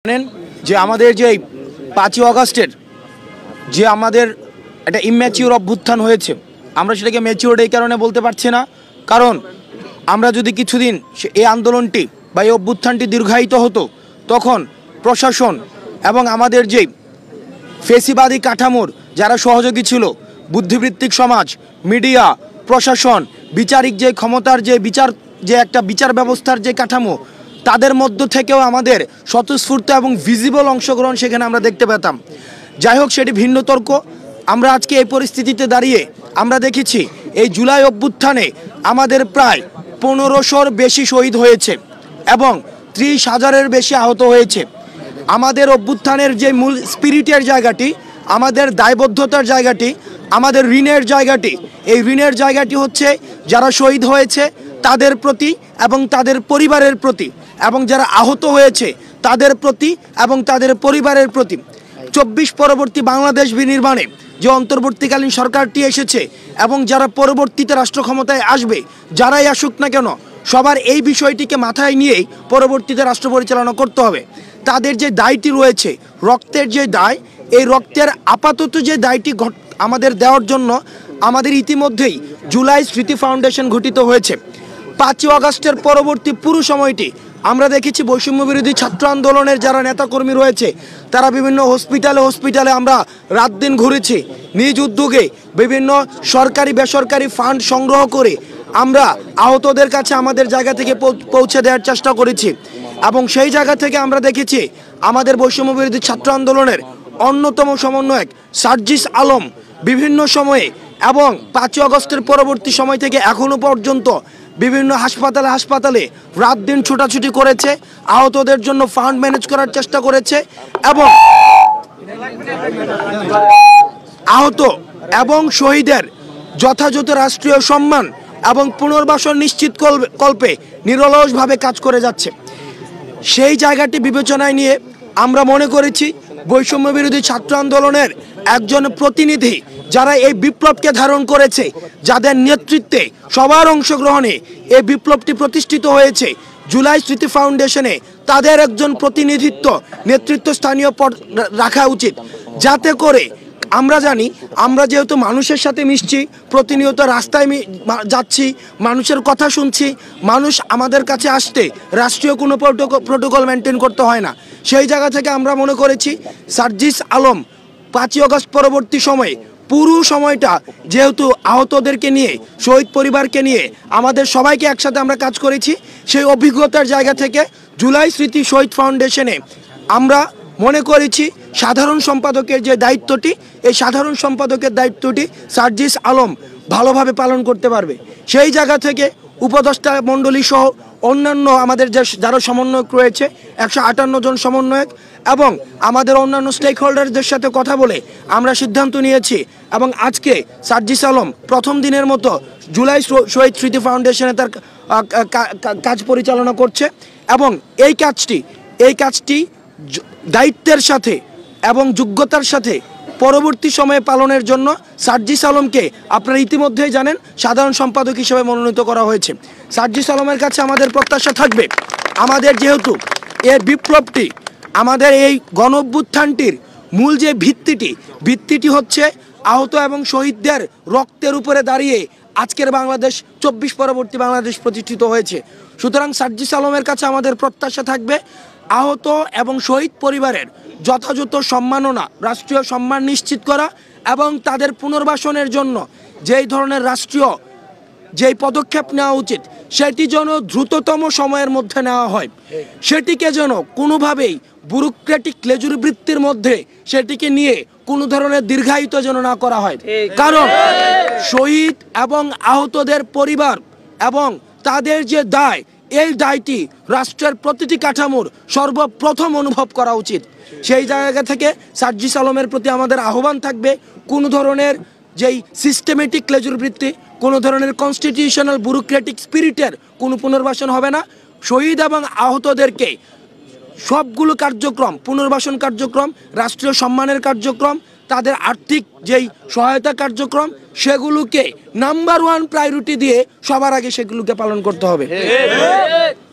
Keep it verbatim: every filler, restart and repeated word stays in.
জানেন যে আমাদের যে পাঁচই আগস্টের যে আমাদের একটা ইম্যাচিওর অভ্যুত্থান হয়েছে, আমরা সেটাকে ম্যাচিওর এই কারণে বলতে পারছি না, কারণ আমরা যদি কিছুদিন এই আন্দোলনটি বা এই অভ্যুত্থানটি দীর্ঘায়িত হতো, তখন প্রশাসন এবং আমাদের যে ফেসিবাদী কাঠামোর যারা সহযোগী ছিল, বুদ্ধিবৃত্তিক সমাজ, মিডিয়া, প্রশাসন, বিচারিক যে ক্ষমতার যে বিচার যে একটা বিচার ব্যবস্থার যে কাঠামো, তাদের মধ্য থেকেও আমাদের স্বতঃস্ফূর্ত এবং ভিজিবল অংশগ্রহণ সেখানে আমরা দেখতে পেতাম। যাই হোক, সেটি ভিন্ন তর্ক। আমরা আজকে এই পরিস্থিতিতে দাঁড়িয়ে আমরা দেখেছি এই জুলাই অভ্যুত্থানে আমাদের প্রায় পনেরোশোর বেশি শহীদ হয়েছে এবং ত্রিশ হাজারের বেশি আহত হয়েছে। আমাদের অভ্যুত্থানের যে মূল স্পিরিটের জায়গাটি, আমাদের দায়বদ্ধতার জায়গাটি, আমাদের ঋণের জায়গাটি, এই ঋণের জায়গাটি হচ্ছে যারা শহীদ হয়েছে তাদের প্রতি এবং তাদের পরিবারের প্রতি, এবং যারা আহত হয়েছে তাদের প্রতি এবং তাদের পরিবারের প্রতি। চব্বিশ পরবর্তী বাংলাদেশ বিনির্মাণে যে অন্তর্বর্তীকালীন সরকারটি এসেছে এবং যারা পরবর্তীতে রাষ্ট্র ক্ষমতায় আসবে, যারাই আসুক না কেন, সবার এই বিষয়টিকে মাথায় নিয়েই পরবর্তীতে রাষ্ট্র পরিচালনা করতে হবে। তাদের যে দায়টি রয়েছে, রক্তের যে দায়, এই রক্তের আপাতত যে দায়টি আমাদের দেওয়ার জন্য আমাদের ইতিমধ্যেই জুলাই স্মৃতি ফাউন্ডেশন গঠিত হয়েছে। পাঁচই আগস্টের পরবর্তী পুরো সময়টি আমরা দেখেছি বৈষম্য বিরোধী ছাত্র আন্দোলনের যারা নেতাকর্মী রয়েছে, তারা বিভিন্ন হসপিটালে হসপিটালে আমরা রাত দিন ঘুরেছি, নিজ উদ্যোগে বিভিন্ন সরকারি বেসরকারি ফান্ড সংগ্রহ করে আমরা আহতদের কাছে আমাদের জায়গা থেকে পৌঁছে দেওয়ার চেষ্টা করেছি। এবং সেই জায়গা থেকে আমরা দেখেছি আমাদের বৈষম্য বিরোধী ছাত্র আন্দোলনের অন্যতম সমন্বয়ক সার্জিস আলম বিভিন্ন সময়ে এবং পাঁচই আগস্টের পরবর্তী সময় থেকে এখনো পর্যন্ত বিভিন্ন হাসপাতালে হাসপাতালে রাত দিন ছোটাছুটি করেছে, আহতদের জন্য ফান্ড ম্যানেজ করার চেষ্টা করেছে এবং আহত এবং শহীদের যথাযথ রাষ্ট্রীয় সম্মান এবং পুনর্বাসন নিশ্চিত কল্পে নিরলসভাবে কাজ করে যাচ্ছে। সেই জায়গাটি বিবেচনায় নিয়ে আমরা মনে করেছি বৈষম্য বিরোধী ছাত্র আন্দোলনের একজন প্রতিনিধি যারা এই বিপ্লবকে ধারণ করেছে, যাদের নেতৃত্বে সবার অংশগ্রহণে এই বিপ্লবটি প্রতিষ্ঠিত হয়েছে, জুলাই স্মৃতি ফাউন্ডেশনে তাদের একজন প্রতিনিধিত্ব নেতৃত্ব স্থানীয় পদ রাখা উচিত, যাতে করে আমরা জানি, আমরা যেহেতু মানুষের সাথে মিশছি, প্রতিনিয়ত রাস্তায় যাচ্ছি, মানুষের কথা শুনছি, মানুষ আমাদের কাছে আসতে রাষ্ট্রীয় কোনো প্রোটোকল মেনটেন করতে হয় না। সেই জায়গা থেকে আমরা মনে করেছি সার্জিস আলম পাঁচই আগস্ট পরবর্তী সময়ে পুরো সময়টা যেহেতু আহতদেরকে নিয়ে, শহীদ পরিবারকে নিয়ে আমাদের সবাইকে একসাথে আমরা কাজ করেছি, সেই অভিজ্ঞতার জায়গা থেকে জুলাই স্মৃতি শহীদ ফাউন্ডেশনে আমরা মনে করেছি সাধারণ সম্পাদকের যে দায়িত্বটি, এই সাধারণ সম্পাদকের দায়িত্বটি সার্জিস আলম ভালোভাবে পালন করতে পারবে। সেই জায়গা থেকে উপদেষ্টা মণ্ডলী সহ অন্যান্য আমাদের যে যারা সমন্বয়ক রয়েছে, একশো আটান্ন জন সমন্বয়ক এবং আমাদের অন্যান্য স্টেক হোল্ডারদের সাথে কথা বলে আমরা সিদ্ধান্ত নিয়েছি এবং আজকে সার্জিস আলম প্রথম দিনের মতো জুলাই শহীদ স্মৃতি ফাউন্ডেশনে তার কাজ পরিচালনা করছে এবং এই কাজটি এই কাজটি দায়িত্বের সাথে এবং যোগ্যতার সাথে পরবর্তী সময়ে পালনের জন্য সার্জিস আলমকে আপনারা ইতিমধ্যেই জানেন সাধারণ সম্পাদক হিসেবে মনোনীত করা হয়েছে। সার্জিস আলমের কাছে আমাদের প্রত্যাশা থাকবে, আমাদের যেহেতু এই বিপ্লবটি, আমাদের এই গণ অভ্যুত্থানটির মূল যে ভিত্তিটি ভিত্তিটি হচ্ছে আহত এবং শহীদদের রক্তের উপরে দাঁড়িয়ে আজকের বাংলাদেশ, চব্বিশ পরবর্তী বাংলাদেশ প্রতিষ্ঠিত হয়েছে। সুতরাং সার্জিস আলমের কাছে আমাদের প্রত্যাশা থাকবে আহত এবং শহীদ পরিবারের যথাযথ সম্মাননা, রাষ্ট্রীয় সম্মান নিশ্চিত করা এবং তাদের পুনর্বাসনের জন্য যেই ধরনের রাষ্ট্রীয় যেই পদক্ষেপ নেওয়া উচিত সেটি যেন দ্রুততম সময়ের মধ্যে নেওয়া হয়, সেটিকে যেন কোনোভাবেই ব্যুরোক্রেটিক লেজুরি বৃত্তির মধ্যে সেটিকে নিয়ে কোনো ধরনের দীর্ঘায়িত যেন না করা হয়। কারণ শহীদ এবং আহতদের পরিবার এবং তাদের যে দায়, এই দায়টি রাষ্ট্রের প্রতিটি কাঠামোর সর্বপ্রথম অনুভব করা উচিত। সেই জায়গা থেকে সার্জিস আলমের প্রতি আমাদের আহ্বান থাকবে, কোনো ধরনের যেই সিস্টেমেটিক লেজুরবৃত্তি, কোনো ধরনের কনস্টিটিউশনাল ব্যুরোক্রেটিক স্পিরিটের কোনো পুনর্বাসন হবে না। শহীদ এবং আহতদেরকে সবগুলো কার্যক্রম, পুনর্বাসন কার্যক্রম, রাষ্ট্রীয় সম্মানের কার্যক্রম, তাদের আর্থিক যেই সহায়তা কার্যক্রম, সেগুলোকে নাম্বার ওয়ান প্রায়োরিটি দিয়ে সবার আগে সেগুলোকে পালন করতে হবে।